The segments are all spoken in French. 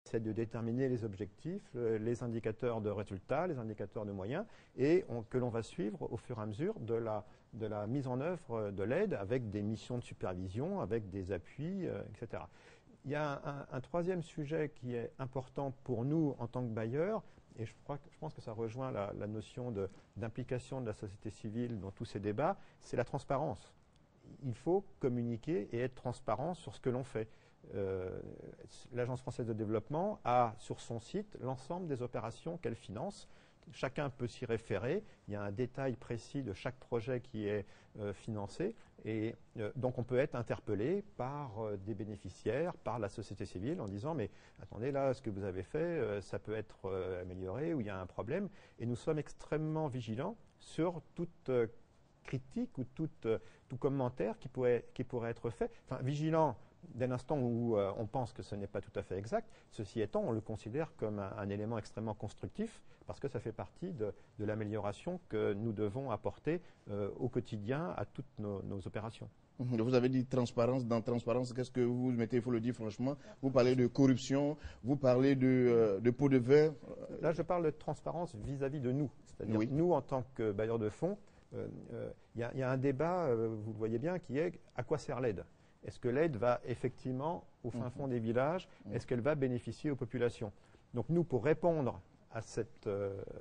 c'est de déterminer les objectifs, les indicateurs de résultats, les indicateurs de moyens, et que l'on va suivre au fur et à mesure de la mise en œuvre de l'aide avec des missions de supervision, avec des appuis, etc. Il y a un troisième sujet qui est important pour nous en tant que bailleurs, et je pense que ça rejoint la notion d'implication de la société civile dans tous ces débats, c'est la transparence. Il faut communiquer et être transparent sur ce que l'on fait. L'Agence française de développement a sur son site l'ensemble des opérations qu'elle finance. Chacun peut s'y référer. Il y a un détail précis de chaque projet qui est financé. Et donc on peut être interpellé par des bénéficiaires, par la société civile en disant mais attendez là, ce que vous avez fait, ça peut être amélioré ou il y a un problème. Et nous sommes extrêmement vigilants sur toute critique ou tout commentaire qui pourrait être fait. Enfin, vigilant dès l'instant où on pense que ce n'est pas tout à fait exact. Ceci étant, on le considère comme un élément extrêmement constructif parce que ça fait partie de l'amélioration que nous devons apporter au quotidien à toutes nos opérations. Vous avez dit transparence. Dans transparence, qu'est-ce que vous mettez? Il faut le dire franchement. Vous parlez de corruption, vous parlez de pot de verre. Là, je parle de transparence vis-à-vis de nous. C'est-à-dire nous, en tant que bailleurs de fonds, il y a un débat, vous le voyez bien, qui est à quoi sert l'aide? Est-ce que l'aide va effectivement au fin fond des villages? Est-ce qu'elle va bénéficier aux populations? Donc nous, pour répondre à cette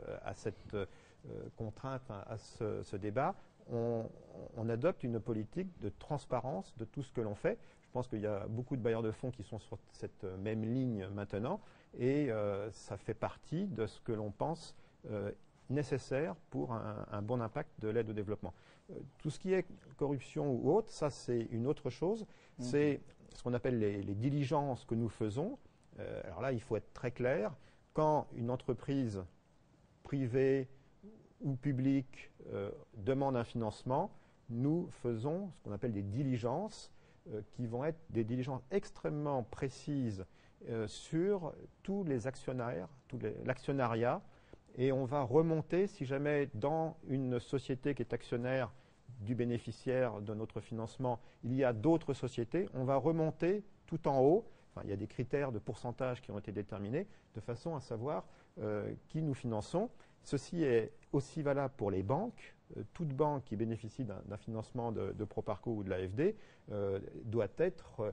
contrainte, à ce débat, on adopte une politique de transparence de tout ce que l'on fait. Je pense qu'il y a beaucoup de bailleurs de fonds qui sont sur cette même ligne maintenant et ça fait partie de ce que l'on pense nécessaire pour un bon impact de l'aide au développement. Tout ce qui est corruption ou autre, ça c'est une autre chose. C'est ce qu'on appelle les diligences que nous faisons. Alors là, il faut être très clair. Quand une entreprise privée ou publique demande un financement, nous faisons ce qu'on appelle des diligences qui vont être des diligences extrêmement précises sur tous les actionnaires, l'actionnariat. Et on va remonter, si jamais dans une société qui est actionnaire du bénéficiaire de notre financement, il y a d'autres sociétés, on va remonter tout en haut. Enfin, il y a des critères de pourcentage qui ont été déterminés de façon à savoir qui nous finançons. Ceci est aussi valable pour les banques. Toute banque qui bénéficie d'un financement de Proparco ou de l'AFD doit être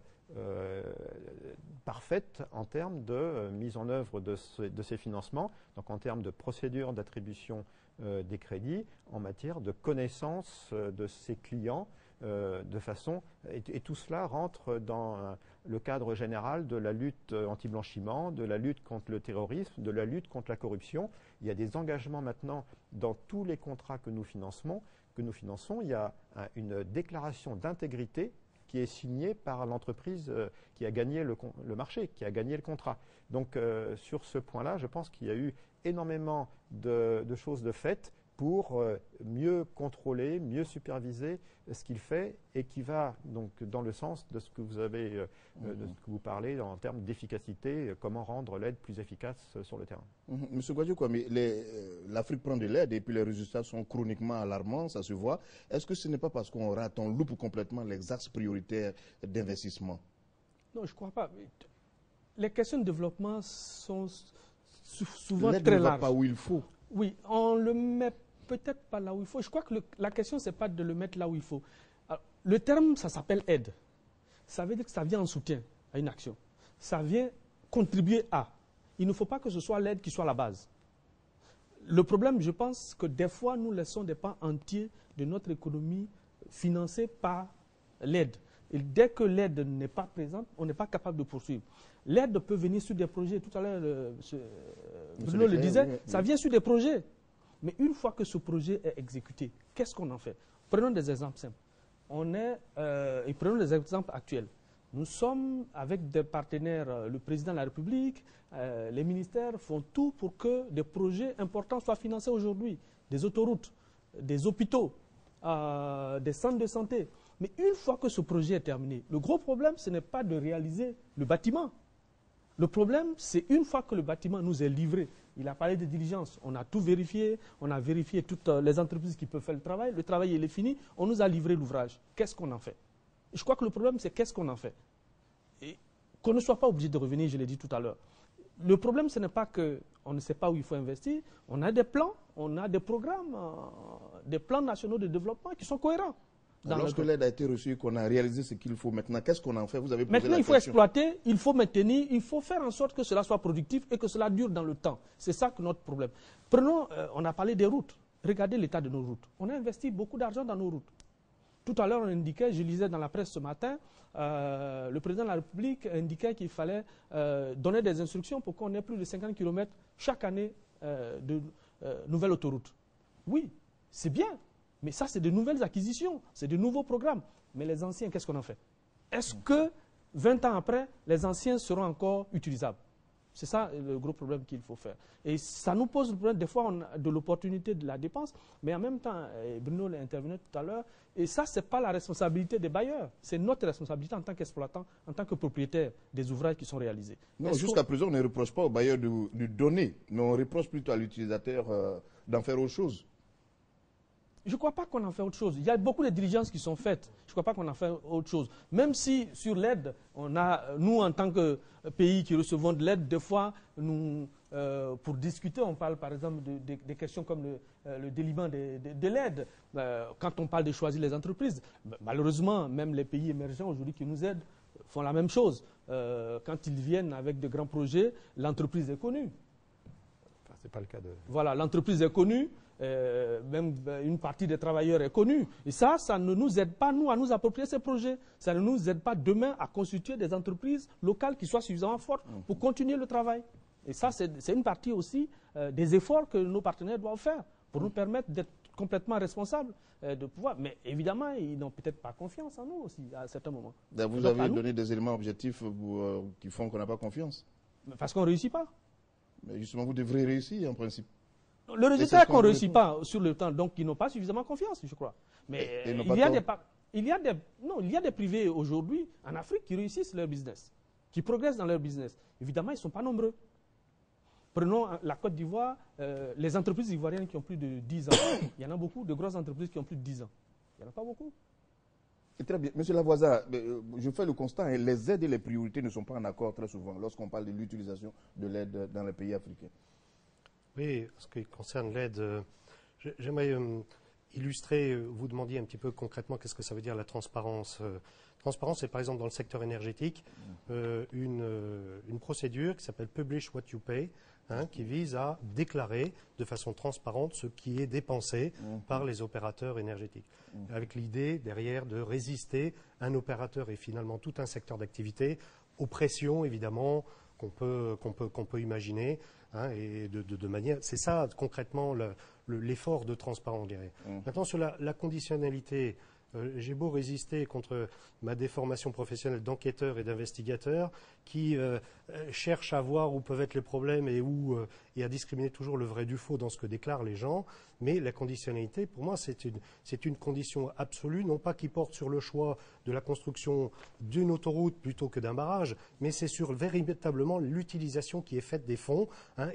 parfaite en termes de mise en œuvre de ces financements, donc en termes de procédure d'attribution des crédits, en matière de connaissance de ses clients, de façon et tout cela rentre dans le cadre général de la lutte anti-blanchiment, de la lutte contre le terrorisme, de la lutte contre la corruption. Il y a des engagements maintenant dans tous les contrats que nous finançons. Il y a une déclaration d'intégrité qui est signée par l'entreprise qui a gagné le marché, qui a gagné le contrat. Donc sur ce point-là, je pense qu'il y a eu énormément de choses de faites pour mieux contrôler, mieux superviser ce qu'il fait et qui va donc dans le sens de ce que vous avez, de ce que vous parlez en termes d'efficacité, comment rendre l'aide plus efficace sur le terrain. Monsieur Guadioua, mais l'Afrique prend de l'aide et puis les résultats sont chroniquement alarmants, ça se voit. Est-ce que ce n'est pas parce qu'on rate, on loupe complètement les axes prioritaires d'investissement? Non, je ne crois pas. Les questions de développement sont souvent très larges. L'aide ne va pas où il faut. Oui, on le met peut-être pas là où il faut. Je crois que la question, ce n'est pas de le mettre là où il faut. Alors, le terme, ça s'appelle aide. Ça veut dire que ça vient en soutien à une action. Ça vient contribuer à. Il ne faut pas que ce soit l'aide qui soit la base. Le problème, je pense que des fois, nous laissons des pans entiers de notre économie financés par l'aide. Et dès que l'aide n'est pas présente, on n'est pas capable de poursuivre. L'aide peut venir sur des projets. Tout à l'heure, Bruno le disait, ça vient sur des projets. Mais une fois que ce projet est exécuté, qu'est-ce qu'on en fait? Prenons des exemples simples. Et prenons des exemples actuels. Nous sommes avec des partenaires, le président de la République, les ministères font tout pour que des projets importants soient financés aujourd'hui. Des autoroutes, des hôpitaux, des centres de santé. Mais une fois que ce projet est terminé, le gros problème, ce n'est pas de réaliser le bâtiment. Le problème, c'est une fois que le bâtiment nous est livré. Il a parlé de diligence. On a tout vérifié. On a vérifié toutes les entreprises qui peuvent faire le travail. Le travail, il est fini. On nous a livré l'ouvrage. Qu'est-ce qu'on en fait? Je crois que le problème, c'est qu'est-ce qu'on en fait? Et qu'on ne soit pas obligé de revenir, je l'ai dit tout à l'heure. le problème, ce n'est pas qu'on ne sait pas où il faut investir. On a des plans, on a des programmes, des plans nationaux de développement qui sont cohérents. Lorsque l'aide a été reçue, qu'on a réalisé ce qu'il faut maintenant, qu'est-ce qu'on en fait? Vous avez posé maintenant, la il faut question. exploiter, il faut maintenir, il faut faire en sorte que cela soit productif et que cela dure dans le temps. C'est ça que notre problème. Prenons, on a parlé des routes. Regardez l'état de nos routes. On a investi beaucoup d'argent dans nos routes. Tout à l'heure, on indiquait, je lisais dans la presse ce matin, le président de la République indiquait qu'il fallait donner des instructions pour qu'on ait plus de 50 km chaque année de nouvelles autoroutes. Oui, c'est bien. Mais ça, c'est de nouvelles acquisitions, c'est de nouveaux programmes. Mais les anciens, qu'est-ce qu'on en fait? Est-ce que 20 ans après, les anciens seront encore utilisables? C'est ça le gros problème qu'il faut faire. Et ça nous pose le problème, des fois, on a de l'opportunité de la dépense, mais en même temps, Bruno l'a intervenu tout à l'heure, et ça, ce n'est pas la responsabilité des bailleurs, c'est notre responsabilité en tant qu'exploitant, en tant que propriétaire des ouvrages qui sont réalisés. Non, jusqu'à présent, on ne reproche pas aux bailleurs de donner, mais on reproche plutôt à l'utilisateur d'en faire autre chose. Je ne crois pas qu'on en fait autre chose. Il y a beaucoup de diligences qui sont faites. Je ne crois pas qu'on en fait autre chose. Même si sur l'aide, nous en tant que pays qui recevons de l'aide, des fois, pour discuter, on parle par exemple des questions comme le déliement de l'aide. Quand on parle de choisir les entreprises, malheureusement, même les pays émergents aujourd'hui qui nous aident font la même chose. Quand ils viennent avec de grands projets, l'entreprise est connue. Enfin, c'est pas le cas de... Voilà, l'entreprise est connue. Même une partie des travailleurs est connue. Et ça ne nous aide pas, nous, à nous approprier ces projets. Ça ne nous aide pas demain à constituer des entreprises locales qui soient suffisamment fortes pour continuer le travail. Et ça, c'est une partie aussi des efforts que nos partenaires doivent faire pour nous permettre d'être complètement responsables de pouvoir. Mais évidemment, ils n'ont peut-être pas confiance en nous aussi, à certains moments. Vous avez donné des éléments objectifs qui font qu'on n'a pas confiance. Parce qu'on ne réussit pas. Mais justement, vous devrez réussir en principe. Le résultat est qu'on ne réussit pas sur le temps, donc ils n'ont pas suffisamment confiance, je crois. Mais il y a des privés aujourd'hui en Afrique qui réussissent leur business, qui progressent dans leur business. Évidemment, ils ne sont pas nombreux. Prenons la Côte d'Ivoire, les entreprises ivoiriennes qui ont plus de 10 ans. Il y en a beaucoup de grosses entreprises qui ont plus de 10 ans. Il n'y en a pas beaucoup. Très bien. Monsieur Lavoisa, je fais le constat, hein, les aides et les priorités ne sont pas en accord très souvent lorsqu'on parle de l'utilisation de l'aide dans les pays africains. Oui, en ce qui concerne l'aide, j'aimerais illustrer, vous demandiez un petit peu concrètement qu'est-ce que ça veut dire la transparence. Transparence, c'est par exemple dans le secteur énergétique une procédure qui s'appelle Publish What You Pay, qui vise à déclarer de façon transparente ce qui est dépensé par les opérateurs énergétiques. Avec l'idée derrière de résister un opérateur et finalement tout un secteur d'activité aux pressions évidemment qu'on peut imaginer. Et de manière, c'est ça concrètement l'effort de transparence, on dirait. Maintenant sur la conditionnalité, j'ai beau résister contre ma déformation professionnelle d'enquêteur et d'investigateur qui cherche à voir où peuvent être les problèmes et à discriminer toujours le vrai du faux dans ce que déclarent les gens. Mais la conditionnalité, pour moi, c'est une condition absolue, non pas qui porte sur le choix de la construction d'une autoroute plutôt que d'un barrage, mais c'est sur véritablement l'utilisation qui est faite des fonds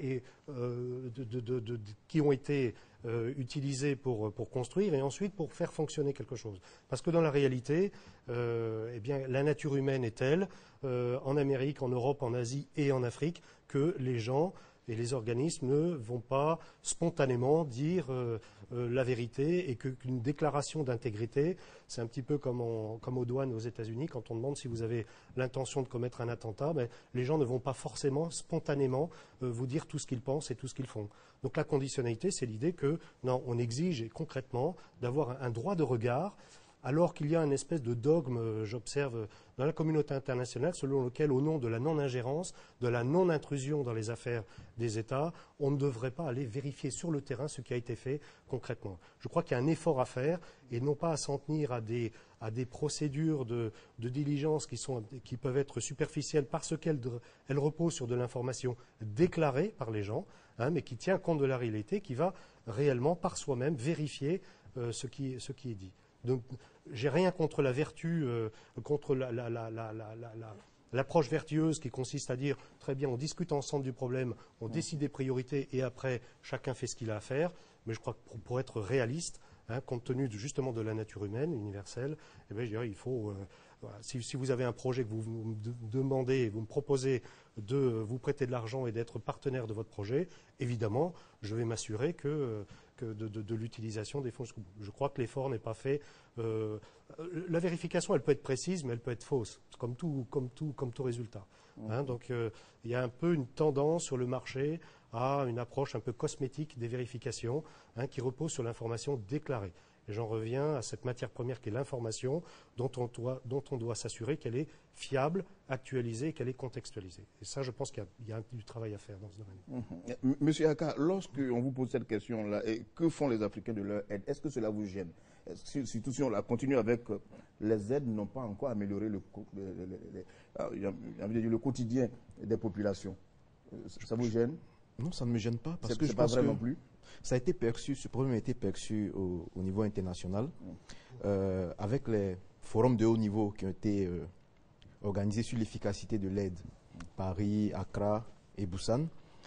qui ont été utilisés pour construire et ensuite pour faire fonctionner quelque chose. Parce que dans la réalité, la nature humaine est telle, en Amérique, en Europe, en Asie et en Afrique, que les gens et les organismes ne vont pas spontanément dire la vérité et qu'une déclaration d'intégrité, c'est un petit peu comme aux douanes aux États-Unis, quand on demande si vous avez l'intention de commettre un attentat, les gens ne vont pas forcément spontanément vous dire tout ce qu'ils pensent et tout ce qu'ils font. Donc la conditionnalité, c'est l'idée que non, on exige concrètement d'avoir un droit de regard, alors qu'il y a une espèce de dogme, j'observe, dans la communauté internationale, selon lequel, au nom de la non-ingérence, de la non-intrusion dans les affaires des États, on ne devrait pas aller vérifier sur le terrain ce qui a été fait concrètement. Je crois qu'il y a un effort à faire, et non pas à s'en tenir à des procédures de diligence qui peuvent être superficielles parce qu'elles reposent sur de l'information déclarée par les gens, mais qui tient compte de la réalité, qui va réellement, par soi-même, vérifier ce qui est dit. Donc, j'ai rien contre la vertu, contre l'approche vertueuse qui consiste à dire très bien, on discute ensemble du problème, on décide des priorités et après chacun fait ce qu'il a à faire. Mais je crois que pour être réaliste, compte tenu justement de la nature humaine universelle, je dirais il faut. Si vous avez un projet que vous me demandez, vous me proposez de vous prêter de l'argent et d'être partenaire de votre projet, évidemment, je vais m'assurer de l'utilisation des fonds jusqu'au bout. Je crois que l'effort n'est pas fait. La vérification, elle peut être précise, mais elle peut être fausse, comme tout résultat. Hein, donc, il y a un peu une tendance sur le marché à une approche un peu cosmétique des vérifications, hein, qui repose sur l'information déclarée. Et j'en reviens à cette matière première qui est l'information, dont on doit s'assurer qu'elle est fiable, actualisée et qu'elle est contextualisée. Et ça, je pense qu'il y a du travail à faire dans ce domaine. Monsieur Aka, lorsqu'on vous pose cette question-là, que font les Africains de leur aide? Est-ce que cela vous gêne? Surtout si on la continue avec les aides n'ont pas encore amélioré le quotidien des populations. Ça vous gêne? Non, ça ne me gêne pas. Parce que c'est pas vrai non plus. Ça a été perçu, ce problème a été perçu au niveau international, avec les forums de haut niveau qui ont été organisés sur l'efficacité de l'aide, Paris, Accra et Busan.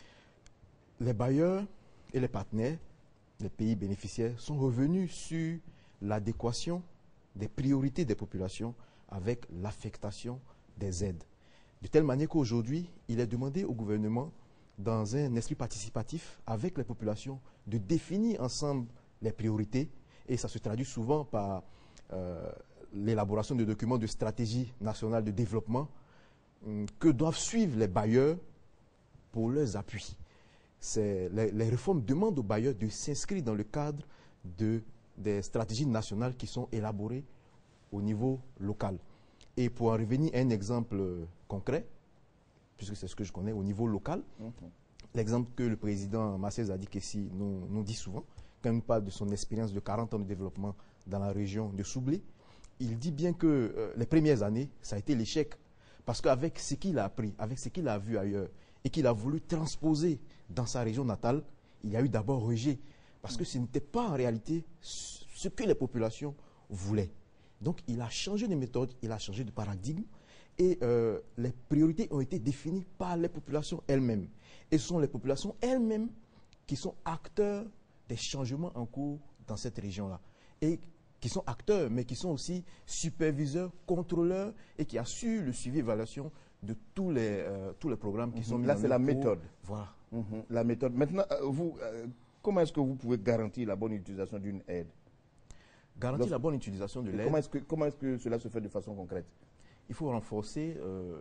Les bailleurs et les partenaires, les pays bénéficiaires, sont revenus sur l'adéquation des priorités des populations avec l'affectation des aides. De telle manière qu'aujourd'hui, il est demandé au gouvernement, dans un esprit participatif avec les populations, de définir ensemble les priorités, et ça se traduit souvent par l'élaboration de documents de stratégie nationale de développement que doivent suivre les bailleurs pour leurs appuis. Les réformes demandent aux bailleurs de s'inscrire dans le cadre des stratégies nationales qui sont élaborées au niveau local. Et pour en revenir à un exemple concret, puisque c'est ce que je connais au niveau local, l'exemple que le président Marcel Zadikessi nous dit souvent, quand il nous parle de son expérience de 40 ans de développement dans la région de Soublé, il dit bien que les premières années, ça a été l'échec. Parce qu'avec ce qu'il a appris, avec ce qu'il a vu ailleurs, et qu'il a voulu transposer dans sa région natale, il y a eu d'abord rejet. Parce que ce n'était pas en réalité ce que les populations voulaient. Donc il a changé de méthode, il a changé de paradigme, et les priorités ont été définies par les populations elles-mêmes. Et ce sont les populations elles-mêmes qui sont acteurs des changements en cours dans cette région-là. Et qui sont acteurs, mais qui sont aussi superviseurs, contrôleurs, et qui assurent le suivi et l'évaluation de tous les programmes qui sont mis en œuvre. Là, c'est la méthode. Voilà. La méthode. Maintenant, vous, comment est-ce que vous pouvez garantir la bonne utilisation d'une aide? Garantir la bonne utilisation de l'aide. Comment est-ce que cela se fait de façon concrète? Il faut renforcer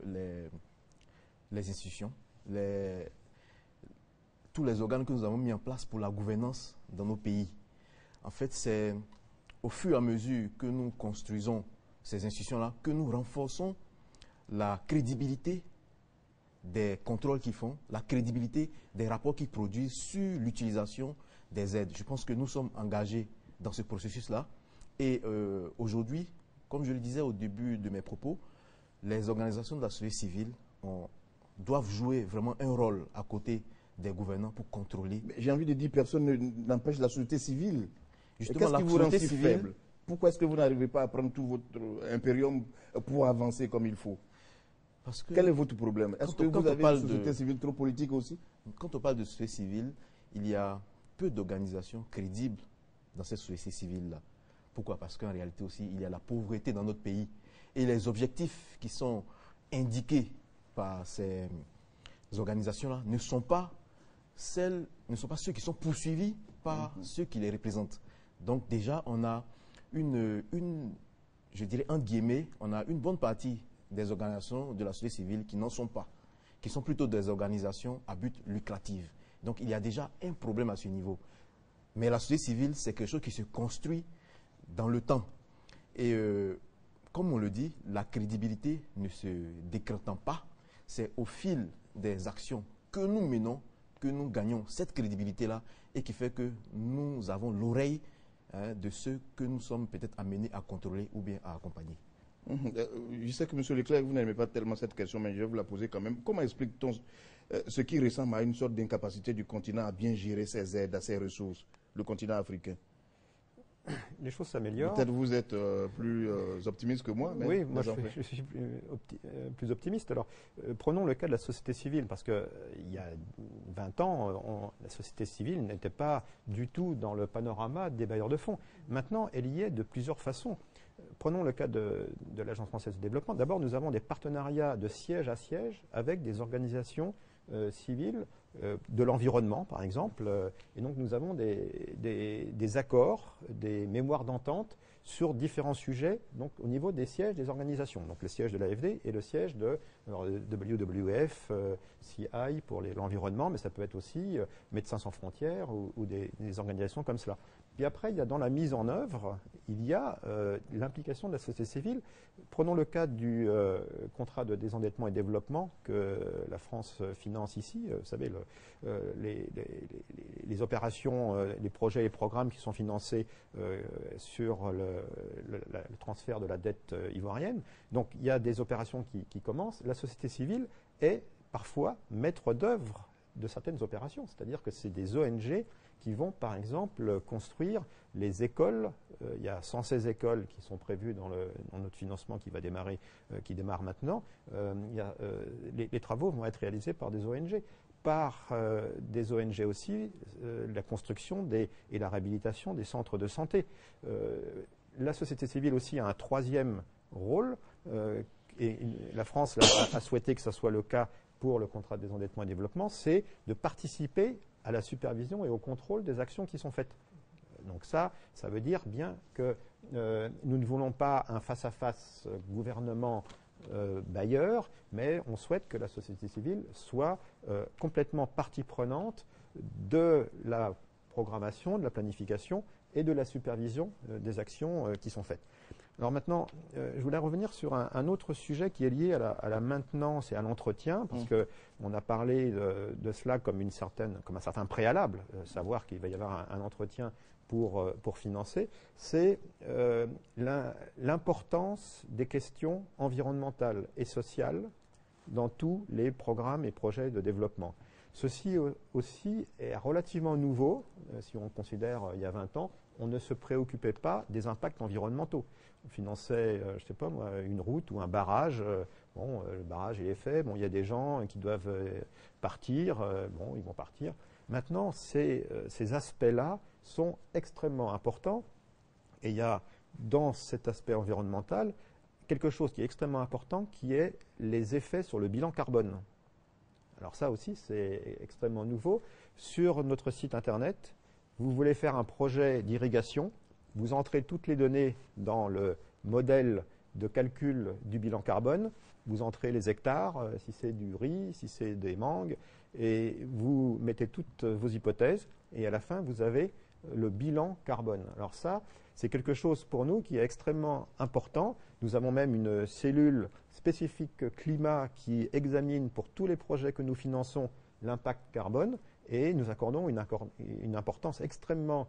les institutions, tous les organes que nous avons mis en place pour la gouvernance dans nos pays. En fait, c'est au fur et à mesure que nous construisons ces institutions-là que nous renforçons la crédibilité des contrôles qu'ils font, la crédibilité des rapports qu'ils produisent sur l'utilisation des aides. Je pense que nous sommes engagés dans ce processus-là. Et aujourd'hui, comme je le disais au début de mes propos, les organisations de la société civile doivent jouer vraiment un rôle à côté des gouvernants pour contrôler. J'ai envie de dire, personne n'empêche la société civile. Justement, qu'est-ce qui vous rend si faible? Pourquoi est-ce que vous n'arrivez pas à prendre tout votre impérium pour avancer comme il faut? Parce que quel est votre problème? Est-ce que vous avez une société civile trop politique aussi? Quand on parle de société civile, il y a peu d'organisations crédibles dans cette société civile-là. Pourquoi? Parce qu'en réalité aussi, il y a la pauvreté dans notre pays. Et les objectifs qui sont indiqués par ces organisations-là ne sont pas ceux qui sont poursuivis par ceux qui les représentent. Donc déjà, on a je dirais entre guillemets, on a une bonne partie des organisations de la société civile qui n'en sont pas, qui sont plutôt des organisations à but lucratif. Donc il y a déjà un problème à ce niveau. Mais la société civile, c'est quelque chose qui se construit dans le temps. Et comme on le dit, la crédibilité ne se décrétant pas, c'est au fil des actions que nous menons que nous gagnons cette crédibilité-là et qui fait que nous avons l'oreille de ceux que nous sommes peut-être amenés à contrôler ou bien à accompagner. Je sais que M. Leclerc, vous n'aimez pas tellement cette question, mais je vais vous la poser quand même. Comment explique-t-on ce qui ressemble à une sorte d'incapacité du continent à bien gérer ses aides, à ses ressources, le continent africain? Les choses s'améliorent. Peut-être vous êtes plus optimiste que moi. Mais oui, moi je suis plus optimiste. Alors, prenons le cas de la société civile, parce qu'il y a 20 ans, la société civile n'était pas du tout dans le panorama des bailleurs de fonds. Maintenant, elle y est de plusieurs façons. prenons le cas de l'Agence française de développement. D'abord, nous avons des partenariats de siège à siège avec des organisations civiles de l'environnement, par exemple. Et donc, nous avons des accords, des mémoires d'entente sur différents sujets, donc au niveau des sièges des organisations. Donc, le siège de l'AFD et le siège de WWF, CI pour l'environnement, mais ça peut être aussi Médecins sans frontières ou des organisations comme cela. Puis après, il y a dans la mise en œuvre, il y a l'implication de la société civile. Prenons le cas du contrat de désendettement et développement que la France finance ici. Vous savez, les opérations, les projets et programmes qui sont financés sur le transfert de la dette ivoirienne. Donc, il y a des opérations qui commencent. La société civile est parfois maître d'œuvre de certaines opérations. C'est-à-dire que c'est des ONG qui vont, par exemple, construire les écoles. Il y a 116 écoles qui sont prévues dans notre financement qui démarre maintenant. Les travaux vont être réalisés par des ONG. Par des ONG aussi, la construction et la réhabilitation des centres de santé. La société civile aussi a un troisième rôle, et la France a souhaité que ce soit le cas pour le contrat de désendettement et développement, c'est de participer à la supervision et au contrôle des actions qui sont faites. Donc ça veut dire bien que nous ne voulons pas un face-à-face gouvernement-bailleur, mais on souhaite que la société civile soit complètement partie prenante de la programmation, de la planification et de la supervision des actions qui sont faites. Alors maintenant, je voulais revenir sur un autre sujet qui est lié à la maintenance et à l'entretien, parce qu'on a parlé de cela comme un certain préalable, savoir qu'il va y avoir un entretien pour financer, c'est l'importance des questions environnementales et sociales dans tous les programmes et projets de développement. Ceci aussi est relativement nouveau, si on considère il y a 20 ans, on ne se préoccupait pas des impacts environnementaux. On finançait, je ne sais pas moi, une route ou un barrage. Le barrage il est fait. Il y a des gens qui doivent partir. Ils vont partir. Maintenant, ces aspects-là sont extrêmement importants. Et il y a dans cet aspect environnemental quelque chose qui est extrêmement important, qui est les effets sur le bilan carbone. Alors ça aussi, c'est extrêmement nouveau. Sur notre site internet, vous voulez faire un projet d'irrigation, vous entrez toutes les données dans le modèle de calcul du bilan carbone, vous entrez les hectares, si c'est du riz, si c'est des mangues, et vous mettez toutes vos hypothèses, et à la fin, vous avez le bilan carbone. Alors ça, c'est quelque chose pour nous qui est extrêmement important. Nous avons même une cellule spécifique climat qui examine pour tous les projets que nous finançons l'impact carbone, et nous accordons une importance extrêmement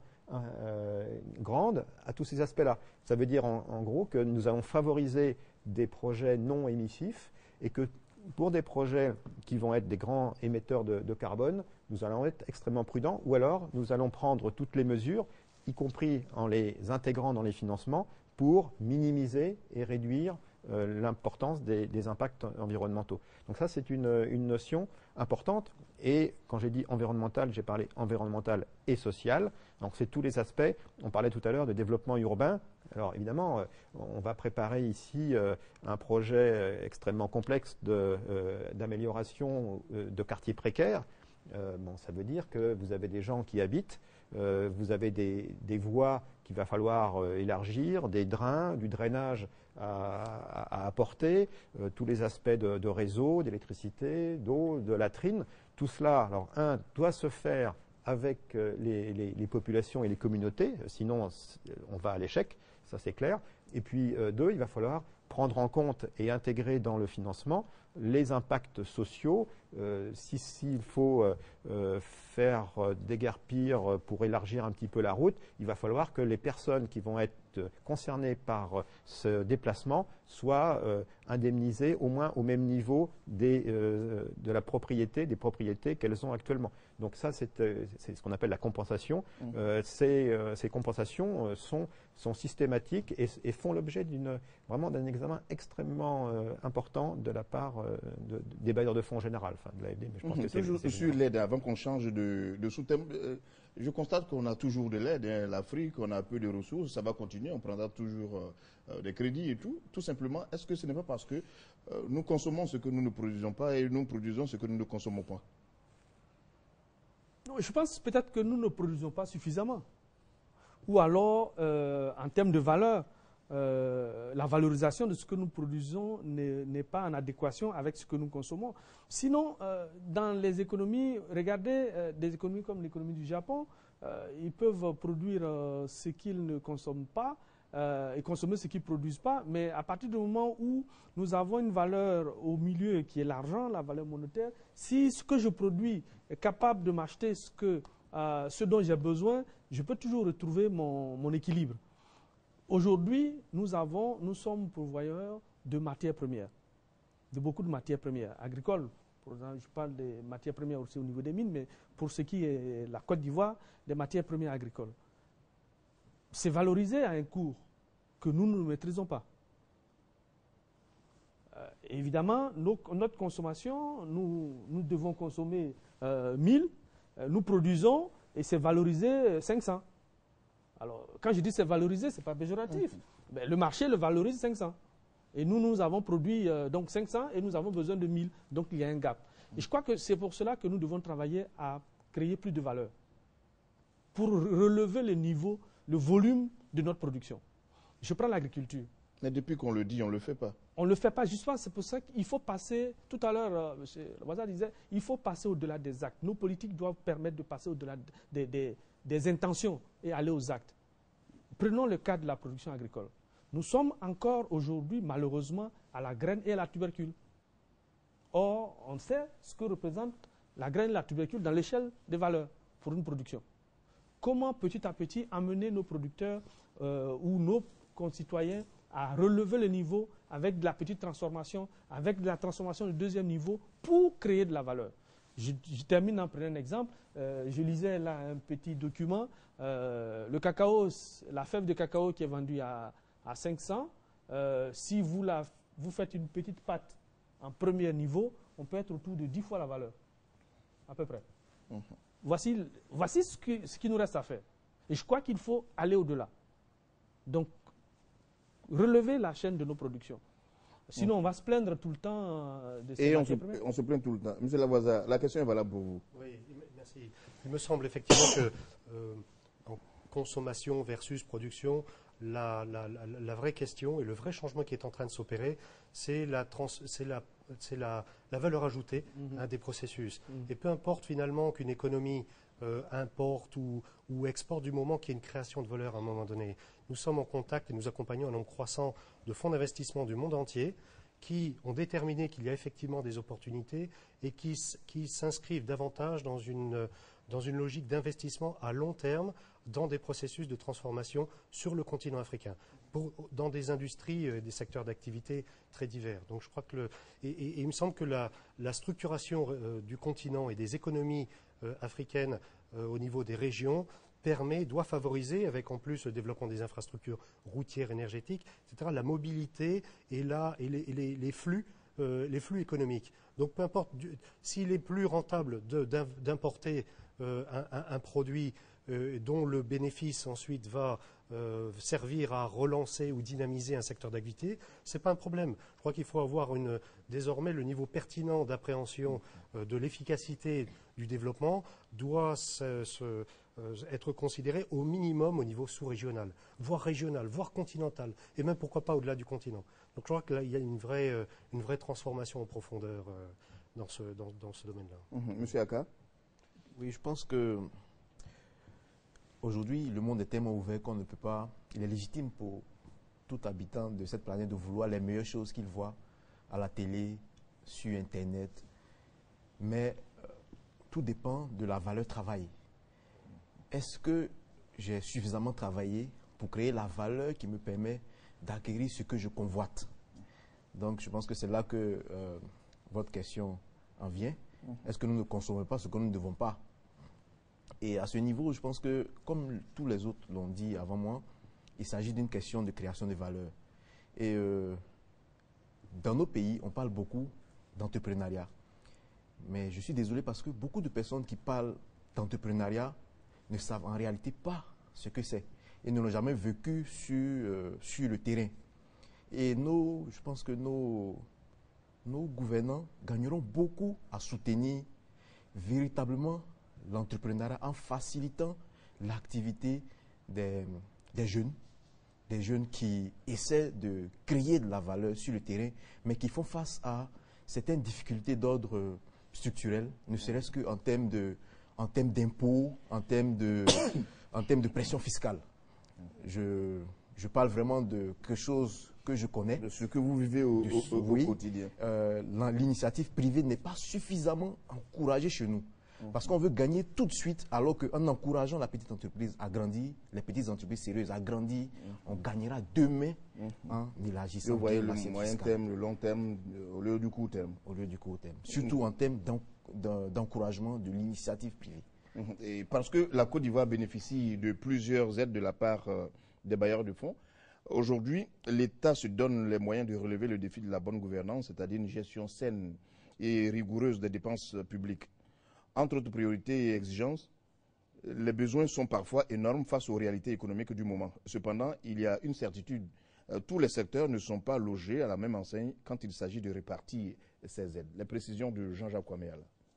grande à tous ces aspects-là. Ça veut dire en gros que nous allons favoriser des projets non émissifs et que pour des projets qui vont être des grands émetteurs de carbone, nous allons être extrêmement prudents, ou alors nous allons prendre toutes les mesures, y compris en les intégrant dans les financements, pour minimiser et réduire l'importance des impacts environnementaux. Donc ça, c'est une notion importante. Et quand j'ai dit environnemental, j'ai parlé environnemental et social. Donc c'est tous les aspects. On parlait tout à l'heure de développement urbain. Alors évidemment, on va préparer ici un projet extrêmement complexe d'amélioration de quartiers précaires. Ça veut dire que vous avez des gens qui habitent, vous avez des voies qu'il va falloir élargir, des drains, du drainage à apporter, tous les aspects de réseau, d'électricité, d'eau, de latrines. Tout cela, alors doit se faire avec les populations et les communautés, sinon on va à l'échec, ça c'est clair. Et puis il va falloir prendre en compte et intégrer dans le financement les impacts sociaux. S'il faut faire déguerpir pour élargir un petit peu la route, il va falloir que les personnes qui vont être concernées par ce déplacement soient indemnisées au moins au même niveau de la propriété, des propriétés qu'elles ont actuellement. Donc ça, c'est ce qu'on appelle la compensation. Ces compensations sont systématiques et font l'objet vraiment d'un examen extrêmement important de la part des bailleurs de fonds en général, enfin de l'AFD. Mais je pense que toujours sur l'aide, avant qu'on change de sous-thème, je constate qu'on a toujours de l'aide. Hein. L'Afrique, on a peu de ressources, ça va continuer, on prendra toujours des crédits et tout. Tout simplement, est-ce que ce n'est pas parce que nous consommons ce que nous ne produisons pas et nous produisons ce que nous ne consommons pas? Je pense peut-être que nous ne produisons pas suffisamment. Ou alors, en termes de valeur, la valorisation de ce que nous produisons n'est pas en adéquation avec ce que nous consommons. Sinon, dans les économies, regardez des économies comme l'économie du Japon, ils peuvent produire ce qu'ils ne consomment pas et consommer ce qu'ils ne produisent pas, mais à partir du moment où nous avons une valeur au milieu qui est l'argent, la valeur monétaire, si ce que je produis est capable de m'acheter ce dont j'ai besoin, je peux toujours retrouver mon équilibre. Aujourd'hui, nous sommes pourvoyeurs de matières premières, de beaucoup de matières premières agricoles. Par exemple, je parle des matières premières aussi au niveau des mines, mais pour ce qui est la Côte d'Ivoire, des matières premières agricoles. C'est valorisé à un cours que nous ne maîtrisons pas. Évidemment, notre consommation, nous devons consommer 1000, nous produisons et c'est valorisé 500. Alors, quand je dis c'est valorisé, ce n'est pas péjoratif. Mais le marché le valorise 500. Et nous avons produit donc 500 et nous avons besoin de 1000. Donc, il y a un gap. Et je crois que c'est pour cela que nous devons travailler à créer plus de valeur. Pour relever le niveau, le volume de notre production. Je prends l'agriculture. Mais depuis qu'on le dit, on ne le fait pas. On ne le fait pas. Justement, c'est pour ça qu'il faut passer, tout à l'heure, M. Lavoisier disait, il faut passer au-delà des actes. Nos politiques doivent permettre de passer au-delà des intentions et aller aux actes. Prenons le cas de la production agricole. Nous sommes encore aujourd'hui, malheureusement, à la graine et à la tubercule. Or, on sait ce que représente la graine et la tubercule dans l'échelle des valeurs pour une production. Comment petit à petit amener nos producteurs ou nos concitoyens à relever le niveau avec de la petite transformation, avec de la transformation de deuxième niveau pour créer de la valeur. Je termine en prenant un exemple. Je lisais là un petit document. Le cacao, la fève de cacao qui est vendue à 500, si vous faites une petite pâte en premier niveau, on peut être autour de 10 fois la valeur, à peu près. Voici ce qui nous reste à faire. Et je crois qu'il faut aller au-delà. Donc, relever la chaîne de nos productions. Sinon, on va se plaindre tout le temps de ces matières premières. Et on se plaint tout le temps. Monsieur Lavoisier, la question est valable pour vous. Oui, merci. Il me semble effectivement que en consommation versus production, la vraie question et le vrai changement qui est en train de s'opérer, c'est la valeur ajoutée des processus. Et peu importe finalement qu'une économie importe ou exporte, du moment qu'il y a une création de valeur à un moment donné. Nous sommes en contact et nous accompagnons un nombre croissant de fonds d'investissement du monde entier qui ont déterminé qu'il y a effectivement des opportunités et qui s'inscrivent davantage dans une logique d'investissement à long terme dans des processus de transformation sur le continent africain, dans des industries, des secteurs d'activité très divers. Donc je crois que et il me semble que la structuration du continent et des économies africaines au niveau des régions doit favoriser, avec en plus le développement des infrastructures routières, énergétiques, etc., la mobilité et les flux économiques. Donc peu importe, s'il est plus rentable d'importer un produit dont le bénéfice ensuite va servir à relancer ou dynamiser un secteur d'activité, ce n'est pas un problème. Je crois qu'il faut avoir désormais le niveau pertinent d'appréhension de l'efficacité du développement doit être considéré au minimum au niveau sous-régional, voire régional, voire continental, et même pourquoi pas au-delà du continent. Donc je crois que là, il y a une vraie transformation en profondeur dans ce domaine-là. Monsieur Aka? Oui, je pense que aujourd'hui, le monde est tellement ouvert qu'on ne peut pas. Il est légitime pour tout habitant de cette planète de vouloir les meilleures choses qu'il voit à la télé, sur Internet. Mais tout dépend de la valeur travail. Est-ce que j'ai suffisamment travaillé pour créer la valeur qui me permet d'acquérir ce que je convoite? Donc, je pense que c'est là que votre question en vient. Est-ce que nous ne consommons pas ce que nous ne devons pas? Et à ce niveau, je pense que, comme tous les autres l'ont dit avant moi, il s'agit d'une question de création de valeur. Et dans nos pays, on parle beaucoup d'entrepreneuriat. Mais je suis désolé parce que beaucoup de personnes qui parlent d'entrepreneuriat ne savent en réalité pas ce que c'est et ne l'ont jamais vécu sur le terrain. Et je pense que nos gouvernants gagneront beaucoup à soutenir véritablement l'entrepreneuriat en facilitant l'activité des jeunes qui essaient de créer de la valeur sur le terrain, mais qui font face à certaines difficultés d'ordre structurel, ne serait-ce qu'en termes d'impôts, en termes de pression fiscale. Je parle vraiment de quelque chose que je connais. De ce que vous vivez au quotidien. L'initiative privée n'est pas suffisamment encouragée chez nous. Parce qu'on veut gagner tout de suite, alors qu'en encourageant la petite entreprise à grandir, les petites entreprises sérieuses à grandir, on gagnera demain en élargissant. Vous voyez le moyen terme, le long terme, au lieu du court terme. Au lieu du court terme. Surtout en termes d'encouragement de l'initiative privée. Et parce que la Côte d'Ivoire bénéficie de plusieurs aides de la part des bailleurs de fonds, aujourd'hui, l'État se donne les moyens de relever le défi de la bonne gouvernance, c'est-à-dire une gestion saine et rigoureuse des dépenses publiques. Entre autres priorités et exigences, les besoins sont parfois énormes face aux réalités économiques du moment. Cependant, il y a une certitude. Tous les secteurs ne sont pas logés à la même enseigne quand il s'agit de répartir ces aides. Les précisions de Jean-Jacques Kwaméal.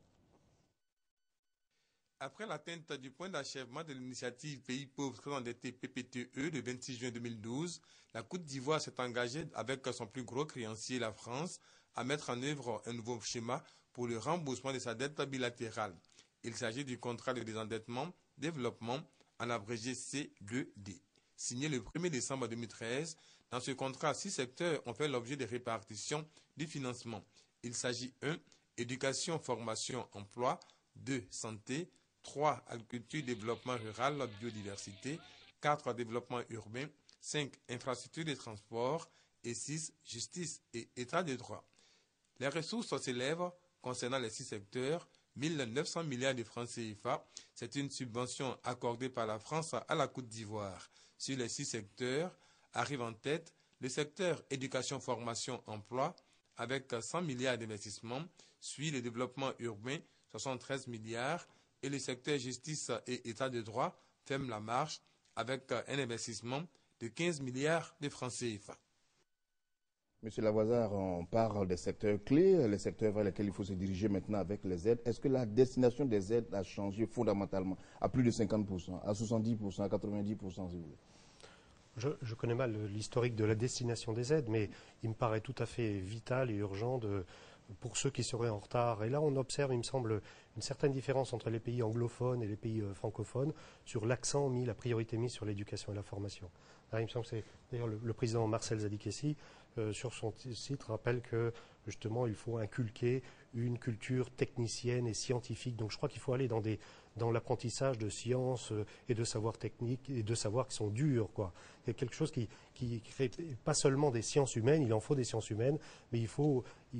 Après l'atteinte du point d'achèvement de l'initiative Pays pauvres très endettés PPTE le 26 juin 2012, la Côte d'Ivoire s'est engagée avec son plus gros créancier, la France, à mettre en œuvre un nouveau schéma pour le remboursement de sa dette bilatérale. Il s'agit du contrat de désendettement, développement, en abrégé C2D. Signé le 1er décembre 2013, dans ce contrat, 6 secteurs ont fait l'objet de répartitions du financement. Il s'agit 1. Éducation, formation, emploi. 2. Santé. 3. Agriculture, développement rural, biodiversité. 4. Développement urbain. 5. Infrastructures de transport. Et 6. Justice et état de droit. Les ressources s'élèvent, concernant les 6 secteurs, 1 900 milliards de francs CFA. C'est une subvention accordée par la France à la Côte d'Ivoire. Sur les 6 secteurs, arrive en tête le secteur éducation, formation, emploi, avec 100 milliards d'investissements, suit le développement urbain, 73 milliards, et le secteur justice et état de droit ferme la marche avec un investissement de 15 milliards de francs CFA. Monsieur Lavoisard, on parle des secteurs clés, les secteurs vers lesquels il faut se diriger maintenant avec les aides. Est-ce que la destination des aides a changé fondamentalement à plus de 50%, à 70%, à 90%, si vous voulez? Je connais mal l'historique de la destination des aides, mais il me paraît tout à fait vital et urgent pour ceux qui seraient en retard. Et là, on observe, il me semble, une certaine différence entre les pays anglophones et les pays francophones sur l'accent mis, la priorité mise sur l'éducation et la formation. Là, il me semble que c'est d'ailleurs le président Marcel Zadikessi, sur son site, rappelle que justement, il faut inculquer une culture technicienne et scientifique. Donc je crois qu'il faut aller dans l'apprentissage de sciences et de savoirs techniques et de savoirs qui sont durs, quoi. Il y a quelque chose qui crée pas seulement des sciences humaines, il en faut des sciences humaines, mais il faut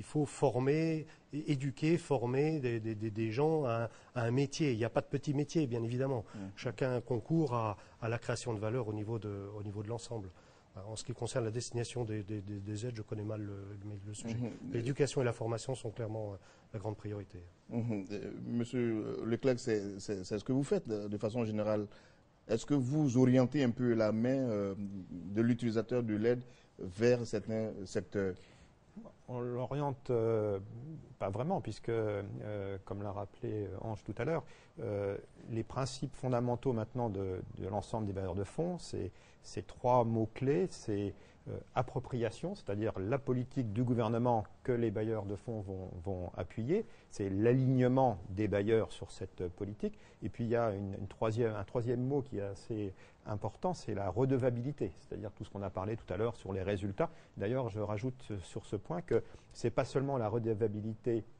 former, éduquer, former des gens à un métier. Il n'y a pas de petit métier, bien évidemment. Chacun concourt à la création de valeur au niveau de l'ensemble. En ce qui concerne la destination des aides, je connais mal le sujet. L'éducation et la formation sont clairement la grande priorité. Monsieur Leclerc, c'est ce que vous faites de façon générale. Est-ce que vous orientez un peu la main de l'utilisateur de l'aide vers certains secteurs? On l'oriente pas vraiment, puisque, comme l'a rappelé Ange tout à l'heure, les principes fondamentaux maintenant de l'ensemble des bailleurs de fonds, c'est 3 mots-clés. C'est appropriation, c'est-à-dire la politique du gouvernement que les bailleurs de fonds vont appuyer. C'est l'alignement des bailleurs sur cette politique. Et puis il y a un troisième mot qui est assez important, c'est la redevabilité, c'est-à-dire tout ce qu'on a parlé tout à l'heure sur les résultats. D'ailleurs, je rajoute sur ce point que ce n'est pas seulement la redevabilité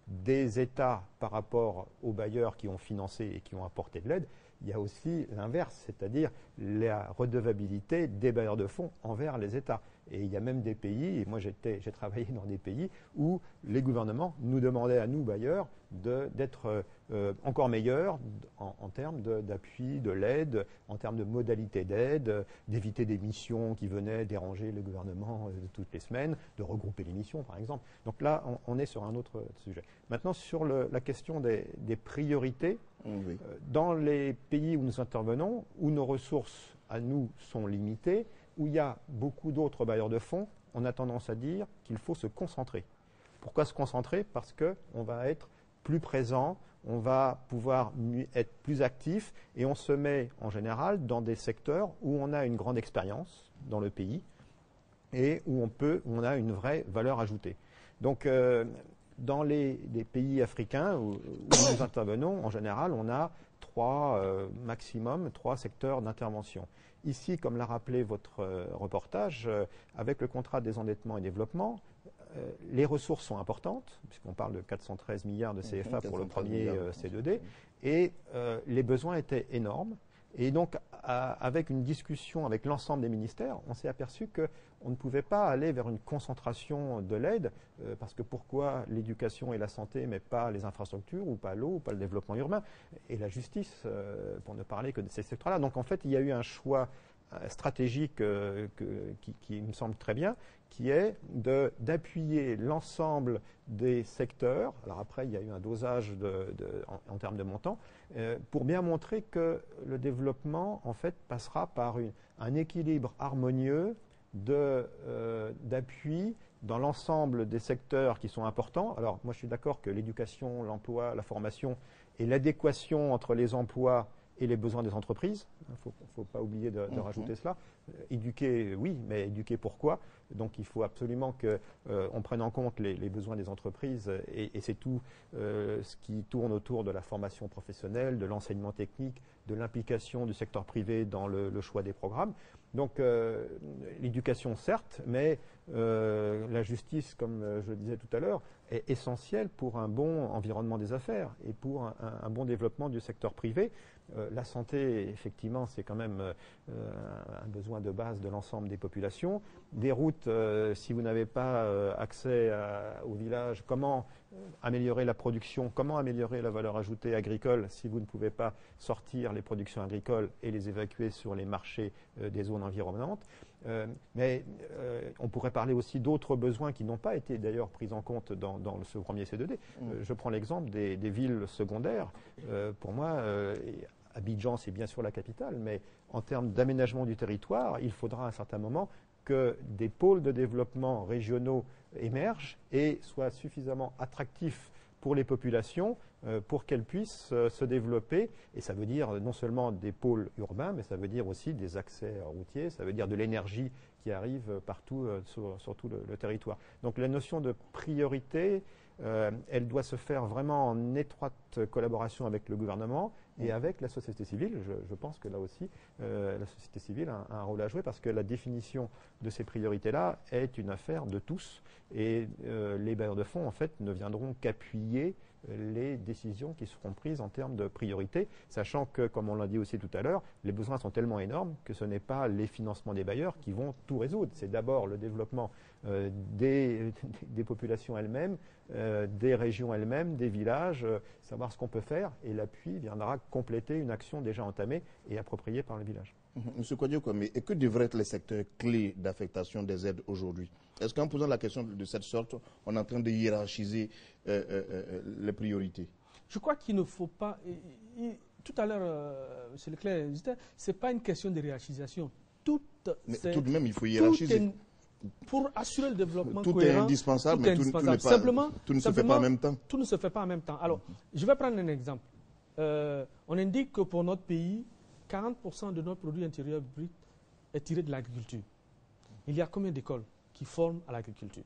des États par rapport aux bailleurs qui ont financé et qui ont apporté de l'aide, il y a aussi l'inverse, c'est-à-dire la redevabilité des bailleurs de fonds envers les États. Et il y a même des pays, et moi j'ai travaillé dans des pays où les gouvernements nous demandaient à nous, bailleurs, d'être encore meilleurs en termes d'appui, de l'aide, en termes de modalités d'aide, d'éviter des missions qui venaient déranger le gouvernement toutes les semaines, de regrouper les missions par exemple. Donc là, on est sur un autre sujet. Maintenant, sur la question des priorités, Oui. dans les pays où nous intervenons, où nos ressources à nous sont limitées, où il y a beaucoup d'autres bailleurs de fonds, on a tendance à dire qu'il faut se concentrer. Pourquoi se concentrer? Parce qu'on va être plus présent, on va pouvoir être plus actif et on se met en général dans des secteurs où on a une grande expérience dans le pays et où on a une vraie valeur ajoutée. Donc, dans les pays africains où nous intervenons, en général, on a maximum trois secteurs d'intervention. Ici, comme l'a rappelé votre reportage, avec le contrat de désendettement et développement, les ressources sont importantes, puisqu'on parle de 413 milliards de CFA pour le premier C2D, et les besoins étaient énormes. Et donc, avec une discussion avec l'ensemble des ministères, on s'est aperçu qu'on ne pouvait pas aller vers une concentration de l'aide, parce que pourquoi l'éducation et la santé, mais pas les infrastructures, ou pas l'eau, ou pas le développement urbain, et la justice, pour ne parler que de ces secteurs-là. Donc, en fait, il y a eu un choix stratégique qui me semble très bien, qui est d'appuyer l'ensemble des secteurs. Alors après, il y a eu un dosage en termes de montant, pour bien montrer que le développement, en fait, passera par un équilibre harmonieux d'appui dans l'ensemble des secteurs qui sont importants. Alors, moi, je suis d'accord que l'éducation, l'emploi, la formation et l'adéquation entre les emplois et les besoins des entreprises. Il ne faut pas oublier de rajouter cela. Éduquer, oui, mais éduquer pourquoi? Donc il faut absolument qu'on prenne en compte les besoins des entreprises et c'est tout ce qui tourne autour de la formation professionnelle, de l'enseignement technique, de l'implication du secteur privé dans le choix des programmes. Donc l'éducation certes, mais la justice, comme je le disais tout à l'heure, est essentielle pour un bon environnement des affaires et pour un bon développement du secteur privé. La santé, effectivement, c'est quand même un besoin de base de l'ensemble des populations. Des routes, si vous n'avez pas accès au village, comment améliorer la production, comment améliorer la valeur ajoutée agricole si vous ne pouvez pas sortir les productions agricoles et les évacuer sur les marchés des zones environnantes. Mais on pourrait parler aussi d'autres besoins qui n'ont pas été d'ailleurs pris en compte dans ce premier C2D. Je prends l'exemple des villes secondaires. Pour moi, Abidjan, c'est bien sûr la capitale, mais en termes d'aménagement du territoire, il faudra à un certain moment que des pôles de développement régionaux émergent et soient suffisamment attractifs pour les populations pour qu'elles puissent se développer. Et ça veut dire non seulement des pôles urbains, mais ça veut dire aussi des accès routiers, ça veut dire de l'énergie qui arrive partout sur tout le territoire. Donc la notion de priorité, elle doit se faire vraiment en étroite collaboration avec le gouvernement et avec la société civile. Je pense que là aussi, la société civile a un rôle à jouer parce que la définition de ces priorités-là est une affaire de tous et les bailleurs de fonds, en fait, ne viendront qu'appuyer les décisions qui seront prises en termes de priorité, sachant que, comme on l'a dit aussi tout à l'heure, les besoins sont tellement énormes que ce n'est pas les financements des bailleurs qui vont tout résoudre. C'est d'abord le développement des populations elles-mêmes, des régions elles-mêmes, des villages, savoir ce qu'on peut faire, et l'appui viendra compléter une action déjà entamée et appropriée par le village. Monsieur Kwadiokwame, et que devraient être les secteurs clés d'affectation des aides aujourd'hui? Est-ce qu'en posant la question de cette sorte, on est en train de hiérarchiser les priorités? Je crois qu'il ne faut pas... tout à l'heure, M. Leclerc, ce n'est pas une question de hiérarchisation. Mais tout de même, il faut hiérarchiser. Pour assurer le développement tout cohérent, est indispensable, mais tout ne se fait pas en même temps. Tout ne se fait pas en même temps. Alors, je vais prendre un exemple. On indique que pour notre pays, 40% de notre produit intérieur brut est tiré de l'agriculture. Il y a combien d'écoles qui forment à l'agriculture?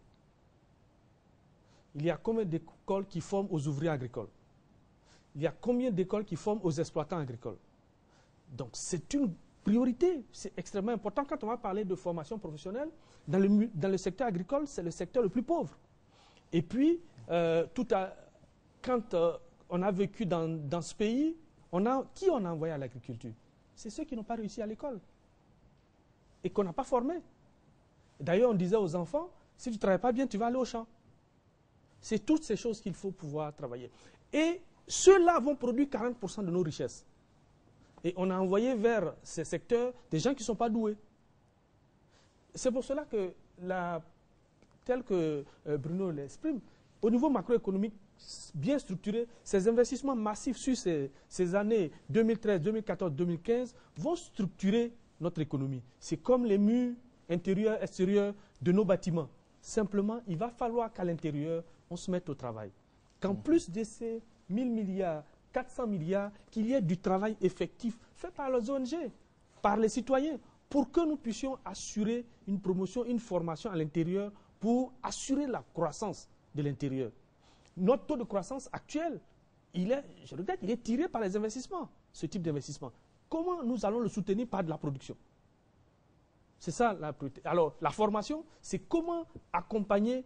Il y a combien d'écoles qui forment aux ouvriers agricoles? Il y a combien d'écoles qui forment aux exploitants agricoles? Donc, c'est une priorité. C'est extrêmement important. Quand on va parler de formation professionnelle, dans le secteur agricole, c'est le secteur le plus pauvre. Et puis, quand on a vécu dans ce pays, qui on a envoyé à l'agriculture? C'est ceux qui n'ont pas réussi à l'école et qu'on n'a pas formés. D'ailleurs, on disait aux enfants, si tu ne travailles pas bien, tu vas aller au champ. C'est toutes ces choses qu'il faut pouvoir travailler. Et ceux-là vont produire 40% de nos richesses. Et on a envoyé vers ces secteurs des gens qui ne sont pas doués. C'est pour cela que, tel que Bruno l'exprime, au niveau macroéconomique bien structuré, ces investissements massifs sur ces années 2013, 2014, 2015 vont structurer notre économie. C'est comme les murs intérieurs, extérieurs de nos bâtiments. Simplement, il va falloir qu'à l'intérieur, on se mette au travail. Qu'en plus de ces 1000 milliards, 400 milliards, qu'il y ait du travail effectif fait par les ONG, par les citoyens, pour que nous puissions assurer une promotion, une formation à l'intérieur pour assurer la croissance de l'intérieur. Notre taux de croissance actuel, je regrette, il est tiré par les investissements, ce type d'investissement. Comment nous allons le soutenir par de la production? C'est ça la priorité. Alors, la formation, c'est comment accompagner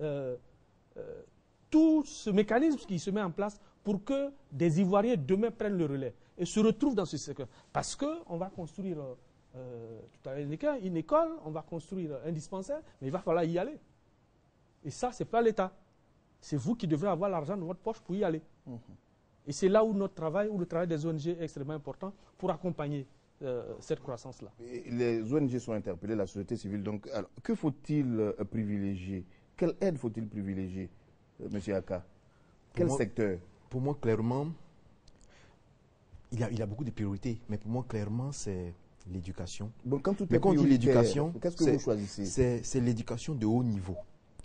tout ce mécanisme qui se met en place pour que des Ivoiriens demain prennent le relais et se retrouvent dans ce secteur. Parce qu'on va construire tout à l'heure une école, on va construire un dispensaire, mais il va falloir y aller. Et ça, ce n'est pas l'État. C'est vous qui devrez avoir l'argent dans votre poche pour y aller. Et c'est là où notre travail, où le travail des ONG est extrêmement important pour accompagner cette croissance-là. Les ONG sont interpellées, la société civile. Donc, alors, que faut-il privilégier? Quelle aide faut-il privilégier, M. Aka? Quel secteur? Pour moi, clairement, il y a beaucoup de priorités. Mais pour moi, clairement, c'est l'éducation. Bon, quand tout mais est quand on dit l'éducation, qu'est-ce que vous choisissez? C'est l'éducation de haut niveau.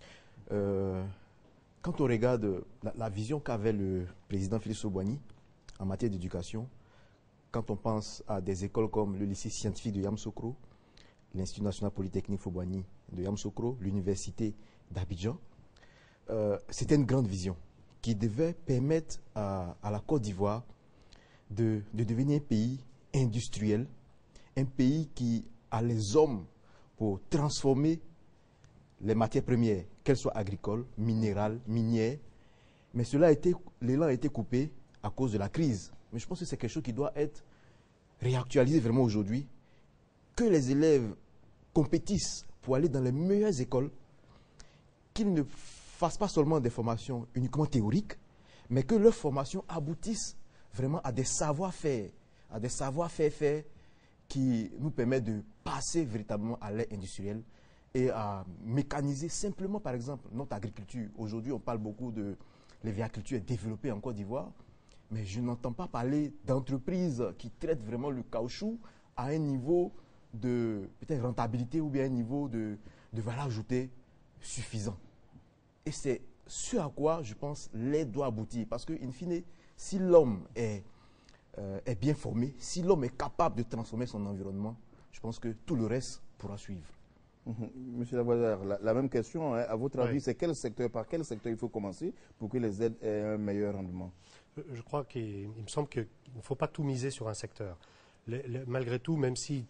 Quand on regarde la vision qu'avait le président Félix Houphouët-Boigny en matière d'éducation, quand on pense à des écoles comme le lycée scientifique de Yamoussoukro, l'Institut national polytechnique Houphouët-Boigny de Yamoussoukro, l'université d'Abidjan, c'était une grande vision qui devait permettre à la Côte d'Ivoire de devenir un pays industriel, un pays qui a les hommes pour transformer les matières premières, qu'elles soient agricoles, minérales, minières. Mais l'élan a été coupé à cause de la crise. Mais je pense que c'est quelque chose qui doit être réactualisé vraiment aujourd'hui. Que les élèves compétissent pour aller dans les meilleures écoles, qu'ils ne fassent pas seulement des formations uniquement théoriques, mais que leur formation aboutisse vraiment à des savoir-faire, faire qui nous permettent de passer véritablement à l'ère industrielle et à mécaniser simplement, par exemple, notre agriculture. Aujourd'hui, on parle beaucoup de l'hévéaculture développée en Côte d'Ivoire, mais je n'entends pas parler d'entreprises qui traitent vraiment le caoutchouc à un niveau de peut-être rentabilité ou bien un niveau de valeur ajoutée suffisant. Et c'est ce à quoi, je pense, l'aide doit aboutir. Parce que, in fine, si l'homme est bien formé, si l'homme est capable de transformer son environnement, je pense que tout le reste pourra suivre. Monsieur Lavoisière, la même question, hein. À votre avis, c'est par quel secteur il faut commencer pour que les aides aient un meilleur rendement? Je crois qu'il me semble qu'il ne faut pas tout miser sur un secteur. Malgré tout, même si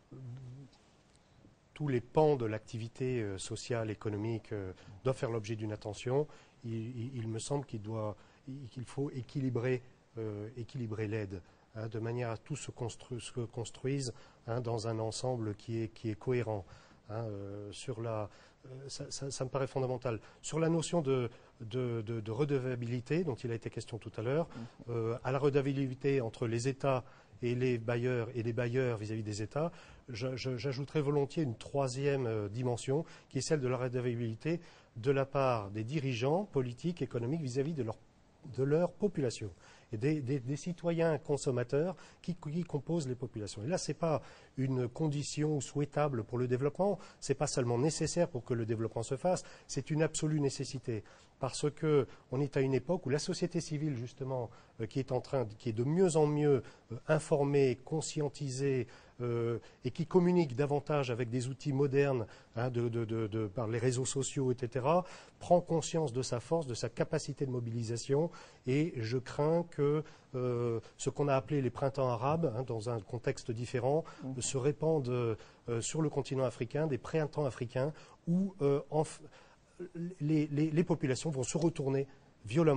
tous les pans de l'activité sociale, économique doivent faire l'objet d'une attention, il me semble qu'il faut équilibrer l'aide, hein, de manière à tout se construise hein, dans un ensemble qui est cohérent. Hein, ça me paraît fondamental. Sur la notion de redevabilité, dont il a été question tout à l'heure, à la redevabilité entre les États et les bailleurs vis-à-vis des États, j'ajouterais volontiers une troisième dimension, qui est celle de la redevabilité de la part des dirigeants politiques, économiques vis-à-vis de leur population et des citoyens consommateurs qui composent les populations. Et là, ce n'est pas une condition souhaitable pour le développement, ce n'est pas seulement nécessaire pour que le développement se fasse, c'est une absolue nécessité. Parce qu'on est à une époque où la société civile, justement, qui est de mieux en mieux informée, conscientisée, et qui communique davantage avec des outils modernes, hein, par les réseaux sociaux, etc., prend conscience de sa force, de sa capacité de mobilisation, et je crains que ce qu'on a appelé les printemps arabes, hein, dans un contexte différent, se répandent sur le continent africain, des printemps africains, où les populations vont se retourner violemment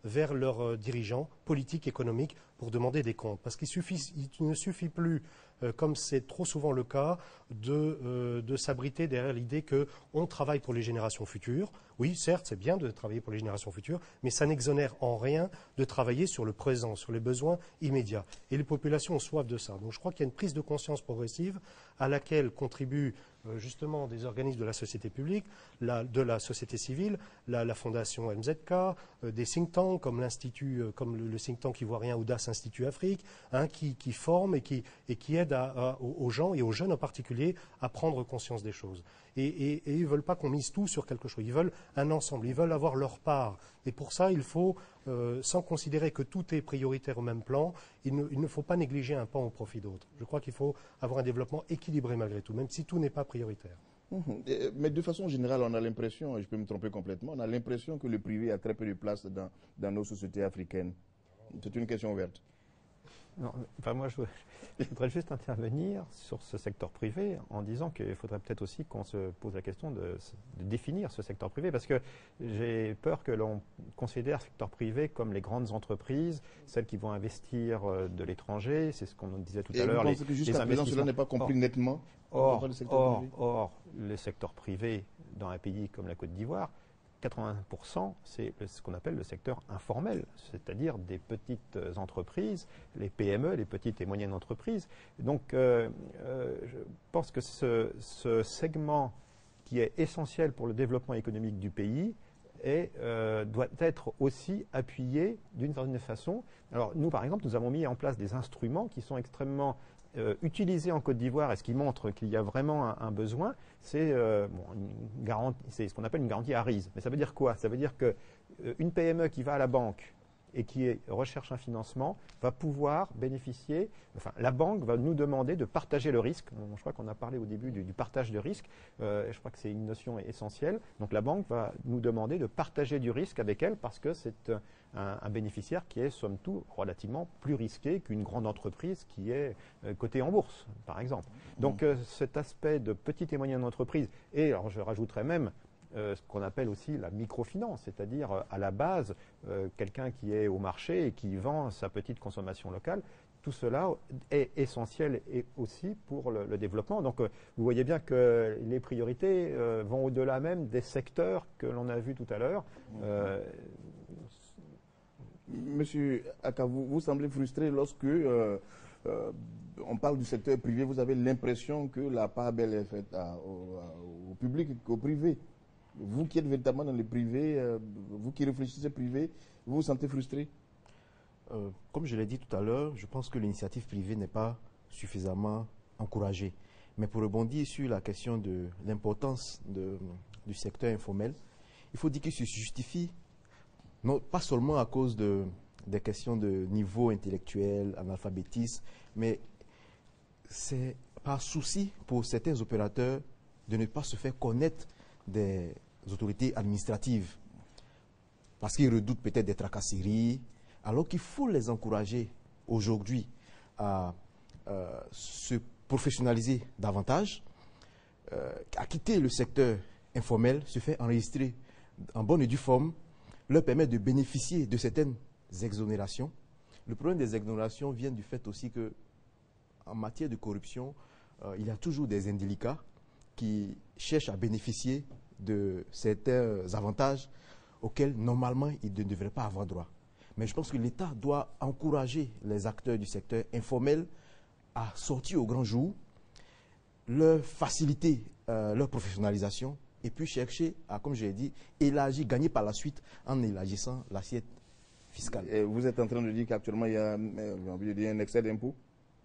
vers leurs dirigeants politiques, économiques, pour demander des comptes. Parce qu'il ne suffit plus, comme c'est trop souvent le cas, de s'abriter derrière l'idée qu'on travaille pour les générations futures. Oui, certes, c'est bien de travailler pour les générations futures, mais ça n'exonère en rien de travailler sur le présent, sur les besoins immédiats. Et les populations ont soif de ça. Donc je crois qu'il y a une prise de conscience progressive à laquelle contribuent justement des organismes de la société publique, de la société civile, la fondation MZK, des think tanks comme l'Institut, comme le think tank ivoirien Audace Institut Afrique, hein, qui forment et qui aident aux gens et aux jeunes en particulier à prendre conscience des choses. Et ils ne veulent pas qu'on mise tout sur quelque chose. Ils veulent un ensemble, ils veulent avoir leur part. Et pour ça, il faut, sans considérer que tout est prioritaire au même plan, il ne faut pas négliger un pan au profit d'autres. Je crois qu'il faut avoir un développement équilibré malgré tout, même si tout n'est pas prioritaire. Mais de façon générale, on a l'impression, et je peux me tromper complètement, on a l'impression que le privé a très peu de place dans nos sociétés africaines. C'est une question ouverte. Non, enfin moi, je voudrais juste intervenir sur ce secteur privé en disant qu'il faudrait peut-être aussi qu'on se pose la question de définir ce secteur privé, parce que j'ai peur que l'on considère le secteur privé comme les grandes entreprises, celles qui vont investir de l'étranger, c'est ce qu'on disait tout à l'heure. Vous pensez que jusqu'à présent, cela n'est pas compris nettement? Or, le secteur privé dans un pays comme la Côte d'Ivoire, 80%, c'est ce qu'on appelle le secteur informel, c'est-à-dire des petites entreprises, les PME, les petites et moyennes entreprises. Donc, je pense que ce segment qui est essentiel pour le développement économique du pays doit être aussi appuyé d'une certaine façon. Alors, nous, par exemple, nous avons mis en place des instruments qui sont extrêmement utilisé en Côte d'Ivoire, et ce qui montre qu'il y a vraiment un besoin, c'est ce qu'on appelle une garantie à risque. Mais ça veut dire quoi? Ça veut dire qu'une PME qui va à la banque et qui recherche un financement va pouvoir bénéficier, enfin la banque va nous demander de partager le risque. Je crois qu'on a parlé au début du partage de risque, je crois que c'est une notion essentielle. Donc la banque va nous demander de partager du risque avec elle parce que c'est un bénéficiaire qui est somme toute relativement plus risqué qu'une grande entreprise qui est cotée en bourse, par exemple. Donc cet aspect de petite et moyenne entreprise, et alors je rajouterais même ce qu'on appelle aussi la microfinance, c'est-à-dire à la base, quelqu'un qui est au marché et qui vend sa petite consommation locale, tout cela est essentiel et aussi pour le développement. Donc vous voyez bien que les priorités vont au-delà même des secteurs que l'on a vus tout à l'heure. Monsieur Aka, vous semblez frustré lorsque on parle du secteur privé. Vous avez l'impression que la part belle est faite au public et au privé. Vous qui êtes véritablement dans le privé, vous qui réfléchissez privé, vous vous sentez frustré? Comme je l'ai dit tout à l'heure, je pense que l'initiative privée n'est pas suffisamment encouragée. Mais pour rebondir sur la question de l'importance du secteur informel, il faut dire qu'il se justifie, non, pas seulement à cause des questions de niveau intellectuel, analphabétisme, mais c'est par souci pour certains opérateurs de ne pas se faire connaître des autorités administratives parce qu'ils redoutent peut-être des tracasseries, alors qu'il faut les encourager aujourd'hui à se professionnaliser davantage, à quitter le secteur informel, se faire enregistrer en bonne et due forme, leur permettre de bénéficier de certaines exonérations. Le problème des exonérations vient du fait aussi que en matière de corruption, il y a toujours des indélicats qui cherchent à bénéficier de certains avantages auxquels normalement ils ne devraient pas avoir droit. Mais je pense que l'État doit encourager les acteurs du secteur informel à sortir au grand jour, leur faciliter leur professionnalisation et puis chercher à, comme je l'ai dit, élargir, gagner par la suite en élargissant l'assiette fiscale. Et vous êtes en train de dire qu'actuellement il y a un excès d'impôts?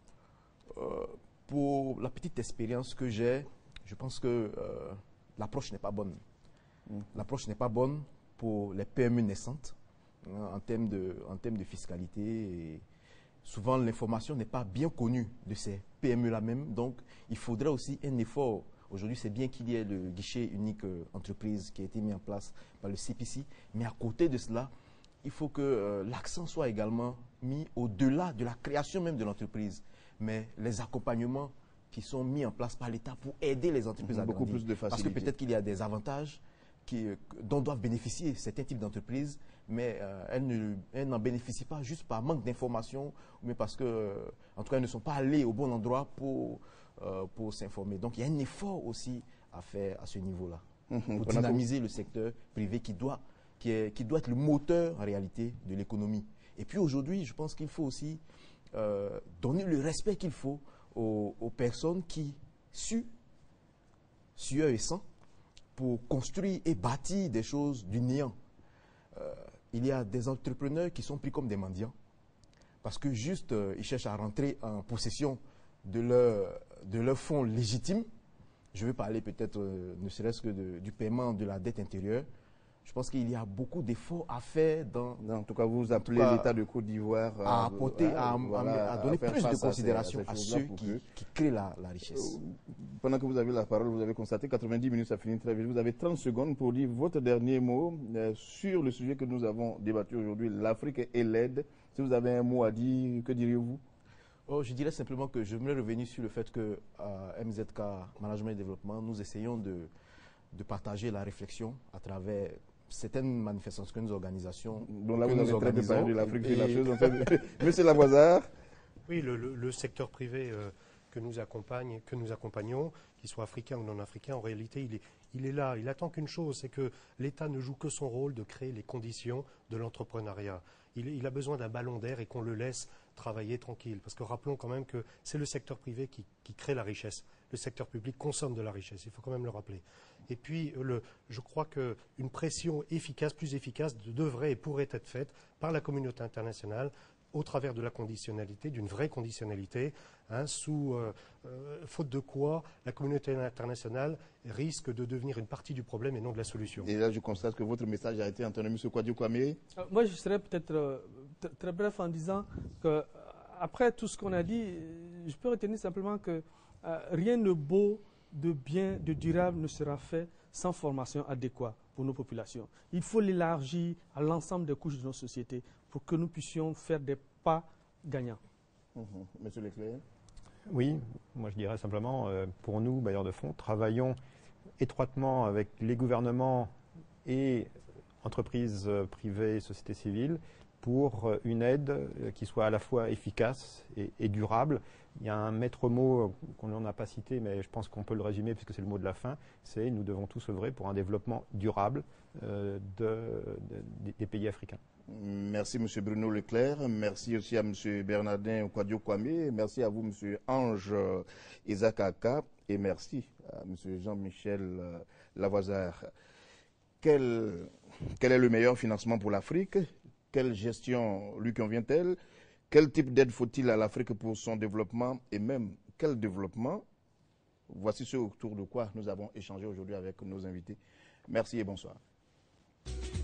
Pour la petite expérience que j'ai, je pense que l'approche n'est pas bonne. L'approche n'est pas bonne pour les PME naissantes en termes de fiscalité. Et souvent, l'information n'est pas bien connue de ces PME-là même. Donc, il faudrait aussi un effort. Aujourd'hui, c'est bien qu'il y ait le guichet unique entreprise qui a été mis en place par le CPC. Mais à côté de cela, il faut que l'accent soit également mis au-delà de la création même de l'entreprise. Mais les accompagnements qui sont mis en place par l'État pour aider les entreprises à beaucoup grandir. plus de facilité. Parce que peut-être qu'il y a des avantages dont doivent bénéficier certains types d'entreprises, mais elles n'en bénéficient pas juste par manque d'information, mais parce que, en tout cas, elles ne sont pas allées au bon endroit pour s'informer. Donc, il y a un effort aussi à faire à ce niveau-là, pour dynamiser le secteur privé qui doit être le moteur, en réalité, de l'économie. Et puis, aujourd'hui, je pense qu'il faut aussi donner le respect qu'il faut aux personnes qui sueur et sang, pour construire et bâtir des choses du néant. Il y a des entrepreneurs qui sont pris comme des mendiants parce que juste ils cherchent à rentrer en possession de leur fonds légitime. Je vais parler peut-être ne serait-ce que du paiement de la dette intérieure. Je pense qu'il y a beaucoup d'efforts à faire en tout cas, vous appelez l'État de Côte d'Ivoire à donner plus de considération à ceux qui créent la richesse. Pendant que vous avez la parole, vous avez constaté 90 minutes, ça finit très vite. Vous avez 30 secondes pour dire votre dernier mot sur le sujet que nous avons débattu aujourd'hui, l'Afrique et l'aide. Si vous avez un mot à dire, que diriez-vous? Je dirais simplement que je voulais revenir sur le fait que MZK, Management et Développement, nous essayons de partager la réflexion à travers certaines manifestations que nous organisons. Donc là, vous avez très bien parlé de l'Afrique, c'est la chose. En fait. Monsieur Lavoisard. Oui, le secteur privé que nous accompagnons, qu'il soit africain ou non africain, en réalité, il est là. Il attend qu'une chose, c'est que l'État ne joue que son rôle de créer les conditions de l'entrepreneuriat. Il a besoin d'un ballon d'air et qu'on le laisse travailler tranquille. Parce que rappelons quand même que c'est le secteur privé qui crée la richesse. Le secteur public consomme de la richesse, il faut quand même le rappeler. Et puis, je crois qu'une pression efficace, plus efficace, devrait et pourrait être faite par la communauté internationale au travers de la conditionnalité, d'une vraie conditionnalité, faute de quoi la communauté internationale risque de devenir une partie du problème et non de la solution. Et là, je constate que votre message a été entendu, M. Kwadio Kwame. Moi, je serais peut-être très bref en disant que, après tout ce qu'on a dit, je peux retenir simplement que rien de beau, de bien, de durable ne sera fait sans formation adéquate pour nos populations. Il faut l'élargir à l'ensemble des couches de nos sociétés pour que nous puissions faire des pas gagnants. Monsieur Leclerc. Oui, moi je dirais simplement, pour nous, bailleurs de fonds, travaillons étroitement avec les gouvernements et entreprises privées, sociétés civiles, pour une aide qui soit à la fois efficace et durable. Il y a un maître mot qu'on n'en a pas cité, mais je pense qu'on peut le résumer puisque c'est le mot de la fin, c'est nous devons tous œuvrer pour un développement durable des pays africains. Merci M. Bruno Leclerc, merci aussi à M. Bernardin Kwadio Kwame, merci à vous M. Ange Ezakaka et merci à M. Jean-Michel Lavoisard. Quel est le meilleur financement pour l'Afrique? Quelle gestion lui convient-elle? Quel type d'aide faut-il à l'Afrique pour son développement et même quel développement? Voici ce autour de quoi nous avons échangé aujourd'hui avec nos invités. Merci et bonsoir.